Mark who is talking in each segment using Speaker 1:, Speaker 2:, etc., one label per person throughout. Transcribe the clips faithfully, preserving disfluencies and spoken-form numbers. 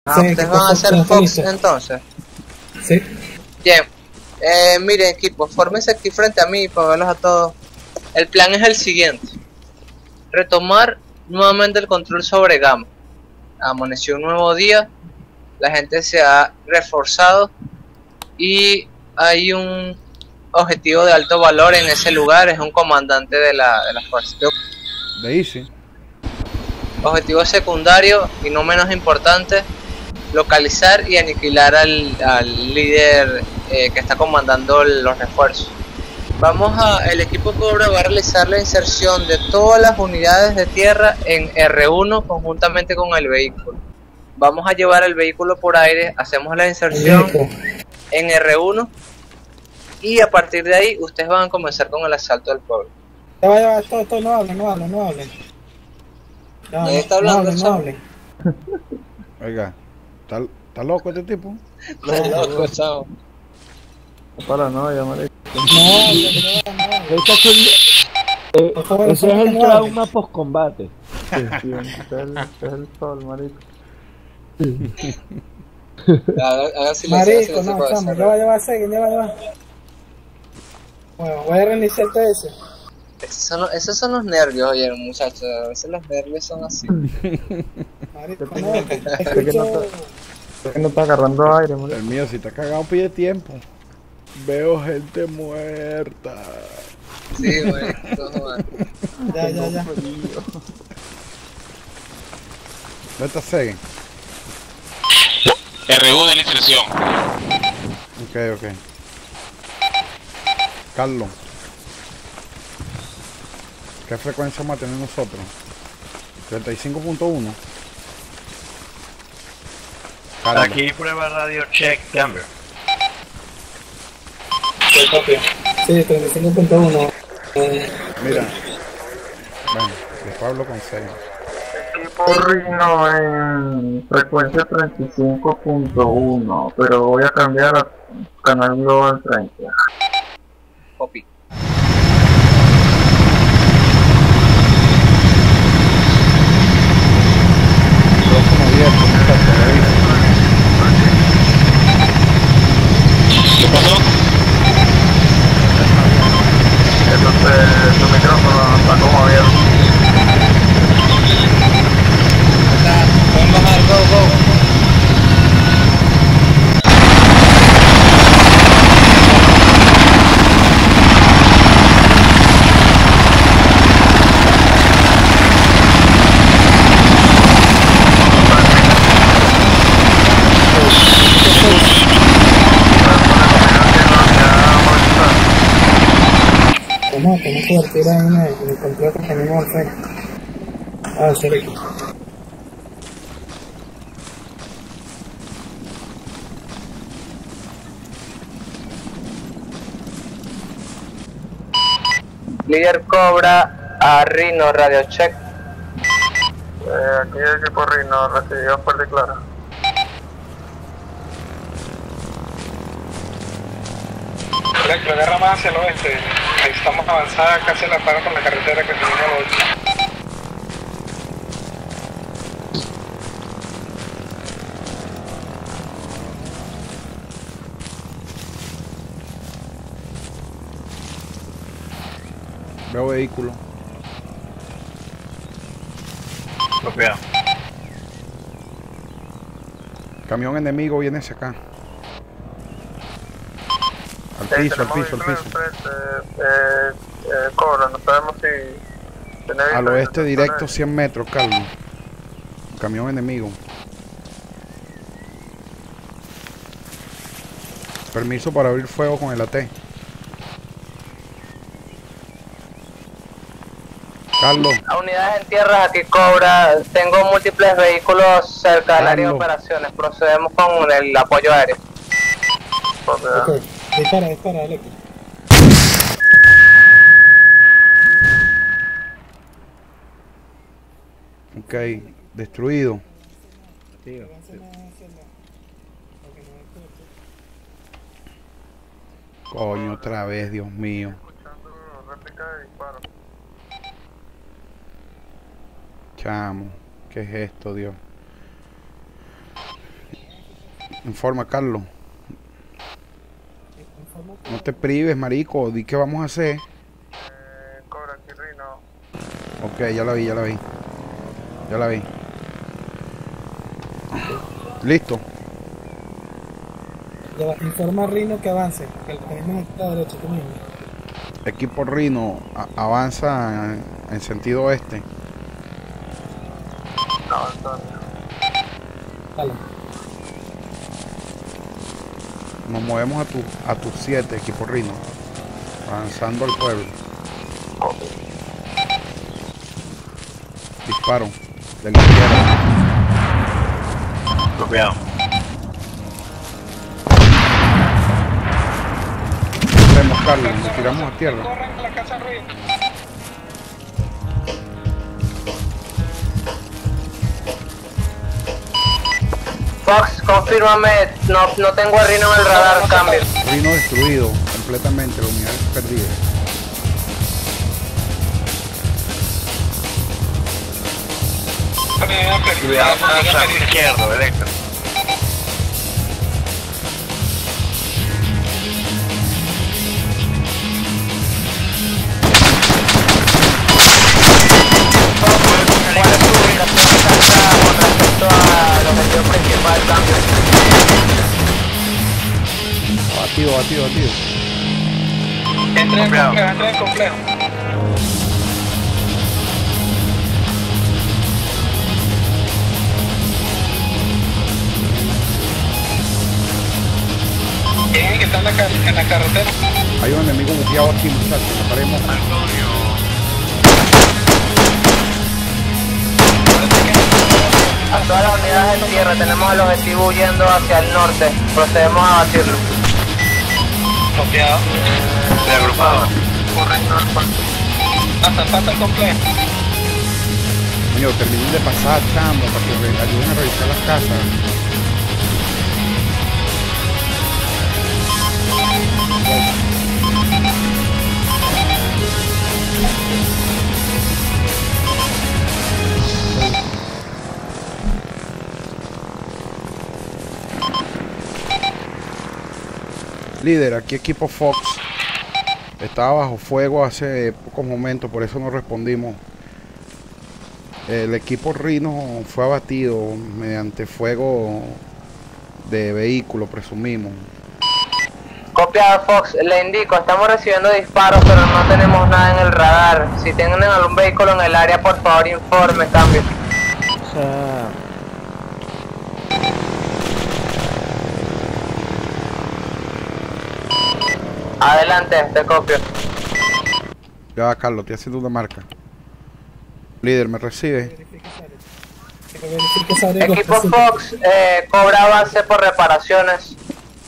Speaker 1: Ah,
Speaker 2: Sí,
Speaker 1: ustedes van a hacer Fox entonces.
Speaker 2: Sí.
Speaker 1: Bien. Eh, miren, equipo, fórmense aquí frente a mí para verlos a todos. El plan es el siguiente: retomar nuevamente el control sobre Gamma. Amaneció un nuevo día, la gente se ha reforzado y hay un objetivo de alto valor en ese lugar. Es un comandante de la, de la fuerza.
Speaker 3: De Easy.
Speaker 1: Objetivo secundario y no menos importante: localizar y aniquilar al, al líder eh, que está comandando los refuerzos. Vamos a, el equipo Cobra va a realizar la inserción de todas las unidades de tierra en R uno conjuntamente con el vehículo. Vamos a llevar el vehículo por aire, hacemos la inserción en R uno y a partir de ahí ustedes van a comenzar con el asalto del pueblo.
Speaker 2: Ya va, ya va, esto, esto, no hablen, no hablen, no hablen. Ya,
Speaker 1: Nadie
Speaker 2: no,
Speaker 1: está hablando,
Speaker 2: no hablen, no hablen.
Speaker 3: Oiga, ¿está, ¿está loco este tipo?
Speaker 1: No, loco, chavo.
Speaker 4: Paranoia, marico.
Speaker 2: No hablen, no hablen, no hablen.
Speaker 4: Eh,
Speaker 2: Por favor,
Speaker 4: ese
Speaker 2: por
Speaker 4: es
Speaker 2: favor,
Speaker 4: el
Speaker 2: que no hablen.
Speaker 4: trauma post-combate. Sí, sí, ese es el, ese es el sol, marico.
Speaker 1: Haga, haga silencio, haga
Speaker 2: Marico,
Speaker 1: silencio
Speaker 2: no,
Speaker 1: para
Speaker 2: chamo,
Speaker 1: hacer-
Speaker 2: ya va, ya va, seguen, ya va, ya va. Bueno, voy a reiniciar T S.
Speaker 1: Esos son, los, esos son los nervios, oye, muchachos. A veces los nervios son así.
Speaker 2: Marico, no, que
Speaker 4: que no
Speaker 2: escucho...
Speaker 4: Es que no está agarrando aire, marico.
Speaker 3: El mío, si está cagado, pide tiempo. Veo gente muerta.
Speaker 1: Sí, güey. No,
Speaker 2: Ya, ya, ya.
Speaker 3: ¿Dónde está Segen?
Speaker 5: R U de la inserción.
Speaker 3: Ok, ok. Carlos. ¿Qué frecuencia vamos a tener nosotros? treinta y cinco punto uno.
Speaker 5: Aquí prueba radio check Denver.
Speaker 2: Sí, treinta y cinco punto uno. Eh,
Speaker 3: Mira. Bueno, después hablo con Segen.
Speaker 4: Equipo Rino en frecuencia treinta y cinco punto uno, pero voy a cambiar a canal global treinta.
Speaker 1: copy.
Speaker 3: Micrófono abierto, muchacho, me dice.
Speaker 5: ¿Qué pasó?
Speaker 4: Entonces tu micrófono está como abierto.
Speaker 1: Pueden bajar, go, go.
Speaker 2: ¿Cómo? ¿Cómo se retira en el, en el control que tenemos al frente? Ah, sorry.
Speaker 1: Líder Cobra a Rino, radio check.
Speaker 4: Eh, aquí el equipo Rino recibió fuerte y clara.
Speaker 6: La guerra más hacia el oeste. Necesitamos avanzar casi a la par con la carretera que tenemos al oeste.
Speaker 3: Veo vehículo.
Speaker 5: Copiado.
Speaker 3: Camión enemigo viene hacia acá. Al piso, al piso, al piso.
Speaker 4: Eh, eh, Cobra, no sabemos si... tiene
Speaker 3: Al
Speaker 4: vista,
Speaker 3: oeste
Speaker 4: vista,
Speaker 3: directo
Speaker 4: tiene-
Speaker 3: cien metros, Carlos. Camión enemigo. Permiso para abrir fuego con el A T. Carlos,
Speaker 1: A unidades en tierra, aquí Cobra. Tengo múltiples vehículos cerca del área de
Speaker 3: Carlos.
Speaker 1: operaciones. Procedemos con el apoyo aéreo.
Speaker 2: Ok, dispara, dispara, Alex.
Speaker 3: ok, destruido. Coño, otra vez, Dios mío.
Speaker 4: Escuchando réplica de disparo.
Speaker 3: Chamo, ¿qué es esto, Dios? Informa, Carlos. No te prives, marico. Di qué vamos a hacer.
Speaker 6: Eh, Cobra, aquí Rino.
Speaker 3: Ok, ya la vi, ya la vi. Ya la vi. Listo.
Speaker 2: Ya va, informa a Rino que avance, que el mecanismo está a la derecha, tú mismo.
Speaker 3: Equipo Rino a- avanza en, en sentido oeste.
Speaker 6: No, Antonio.
Speaker 2: Dale.
Speaker 3: Nos movemos a tu a tus siete, equipo Rino. Avanzando al pueblo. Disparo. De la izquierda.
Speaker 5: Copiado.
Speaker 3: Vemos, Carlos, nos tiramos a tierra.
Speaker 6: Corren a la casa Ruiz.
Speaker 1: Fox, confírmame, no, no tengo a Rino en el radar, cambio.
Speaker 3: Rino destruido completamente, la unidad perdida.
Speaker 5: Cuidado con el flanco izquierdo, Electro.
Speaker 1: ¿Cuál es tu ubicación exacta con respecto al objetivo principal, cambio?
Speaker 3: Batido, batido, batido.
Speaker 6: Entra en
Speaker 5: Complejo.
Speaker 6: complejo, entra en complejo. ¿Quién que está en la, car en la carretera?
Speaker 3: Hay un enemigo buqueado aquí, muchachos. No paremos.
Speaker 1: A todas las unidades en tierra, tenemos el objetivo huyendo hacia el norte. Procedemos a batirlo.
Speaker 6: Copiado.
Speaker 5: Reagrupado.
Speaker 6: Pasa, pasa el complejo.
Speaker 3: Coño, terminen de pasar, chamo, para que re- ayuden a revisar las casas. Líder, aquí equipo Fox. Estaba bajo fuego hace pocos momentos, por eso no respondimos. El equipo Rino fue abatido mediante fuego de vehículo, presumimos.
Speaker 1: Copiado, Fox, le indico, estamos recibiendo disparos, pero no tenemos nada en el radar. Si tienen algún vehículo en el área, por favor informe, cambio.
Speaker 2: O sea,
Speaker 1: Adelante, te copio.
Speaker 3: Ya, Carlos, estoy haciendo una marca. Líder, ¿me recibe?
Speaker 2: verifica esa área. Que verifique esa área
Speaker 1: Equipo
Speaker 2: los
Speaker 1: Fox, eh, cobra avance por reparaciones.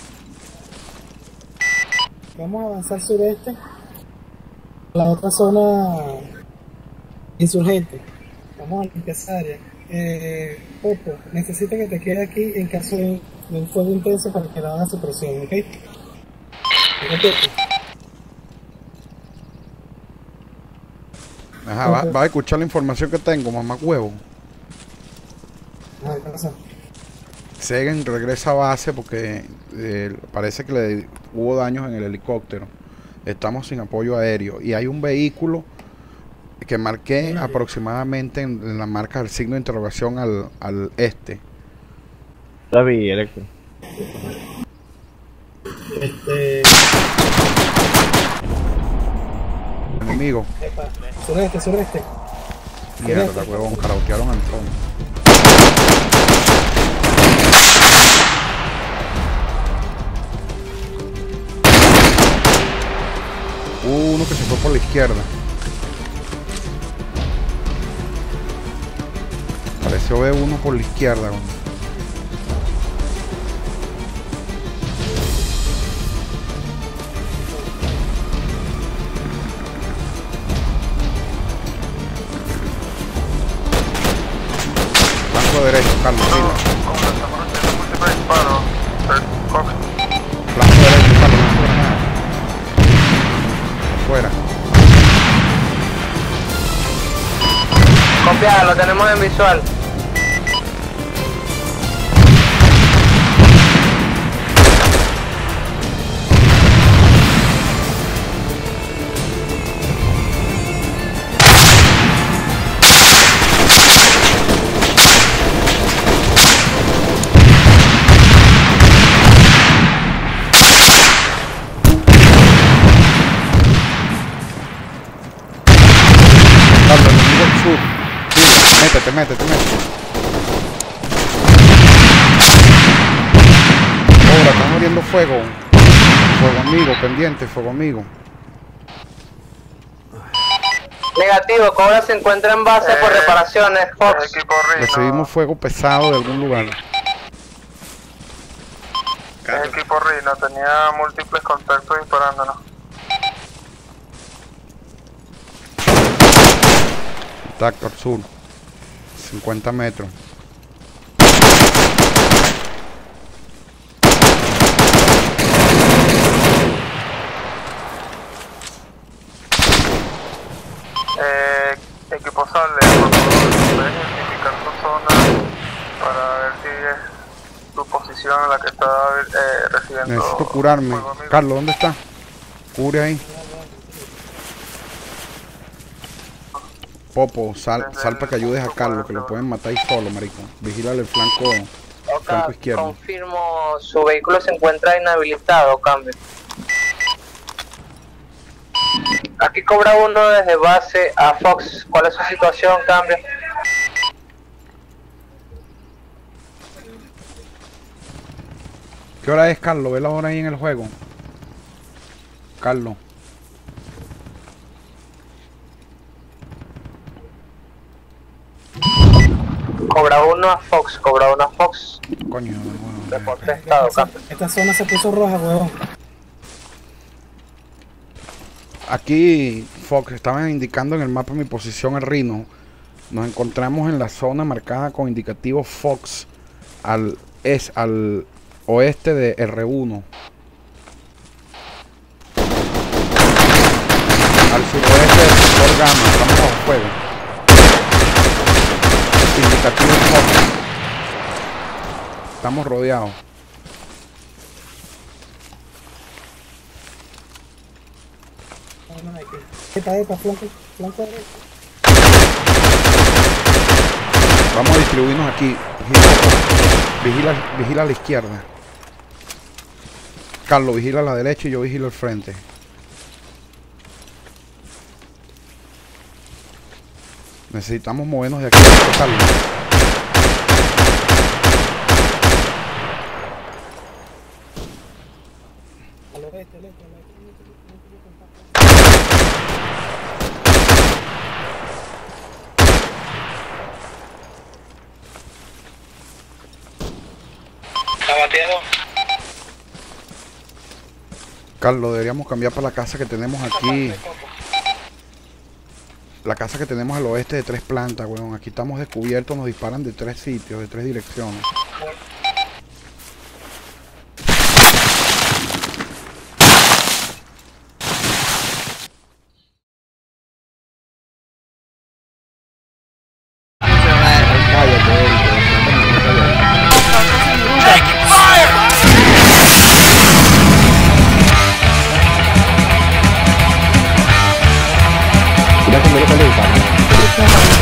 Speaker 2: Vamos a avanzar sureste. La otra zona insurgente. Vamos a limpiar esa área. Eh, Popo, necesito que te quede aquí en caso de, de un fuego intenso para que no haga supresión, ¿ok? Ok.
Speaker 3: Ajá, va, va a escuchar la información que tengo, mamá huevo.
Speaker 2: Ah, ¿qué pasa?
Speaker 3: Segen regresa a base porque eh, parece que le hubo daños en el helicóptero. Estamos sin apoyo aéreo y hay un vehículo que marqué aproximadamente en, en la marca del signo de interrogación al, al este.
Speaker 7: La vi, Electro.
Speaker 2: Este.
Speaker 3: Enemigo.
Speaker 2: Epa, sureste, sureste.
Speaker 3: Mierda, huevón, carautearon al fondo. Hubo uno que se fue por la izquierda. Pareció ver uno por la izquierda. ¿No? Flanco derecho, Carlos, fila.
Speaker 6: Múltiples disparos. Fox.
Speaker 3: Flanco derecho, Carlos, no fuera nada. Afuera.
Speaker 1: Copiado, lo tenemos en visual.
Speaker 3: Métete, métete, métete. Ahora, están abriendo fuego. Fuego amigo, pendiente, fuego amigo.
Speaker 1: Negativo, Cobra se encuentra en base por
Speaker 6: Eh,
Speaker 1: reparaciones, Fox.
Speaker 6: Equipo Rino.
Speaker 3: Recibimos fuego pesado de algún lugar.
Speaker 6: Equipo Rino, tenía múltiples contactos disparándonos.
Speaker 3: Contacto al sur. cincuenta metros.
Speaker 6: Eh, equipo sale, por favor, puedes identificar tu zona para ver si es tu posición en la que está eh, recibiendo.
Speaker 3: Necesito curarme.
Speaker 6: fuego amigo.
Speaker 3: Carlos, ¿dónde está? Cubre ahí. Popo, sal, sal para que ayudes a Carlos, que lo pueden matar ahí solo, marico. Vigílale el flanco, flanco izquierdo.
Speaker 1: Confirmo, su vehículo se encuentra inhabilitado, cambio. Aquí Cobra uno desde base a Fox. ¿Cuál es su situación, cambio?
Speaker 3: ¿Qué hora es, Carlos? Ve la hora ahí en el juego. Carlos.
Speaker 1: Cobra uno a Fox, Cobra uno a Fox.
Speaker 3: Coño, bueno,
Speaker 1: Reporte de estado,
Speaker 2: Esta,
Speaker 1: cambio.
Speaker 2: esta zona se puso roja, huevón.
Speaker 3: aquí, Fox, estaban indicando en el mapa mi posición el Rino. Nos encontramos en la zona marcada con indicativo Fox al, es, al oeste de R uno. Al suroeste del sector Gamma, estamos bajo fuego. Indicativo Fox. Estamos rodeados.
Speaker 2: No, no, hay que... Epa, epa, flanco, flanco derecho.
Speaker 3: Vamos a distribuirnos aquí. Vigila, vigila, vigila a la izquierda. Carlos, vigila a la derecha y yo vigilo al frente. Necesitamos movernos de aquí, Carlos.
Speaker 2: Al oeste, al oeste, al oeste.
Speaker 6: Abatido.
Speaker 3: Carlos, deberíamos cambiar para la casa que tenemos aquí. La casa que tenemos al oeste de tres plantas, weón. Aquí estamos descubiertos, nos disparan de tres sitios, de tres direcciones.
Speaker 7: Ya cuando lo calientan.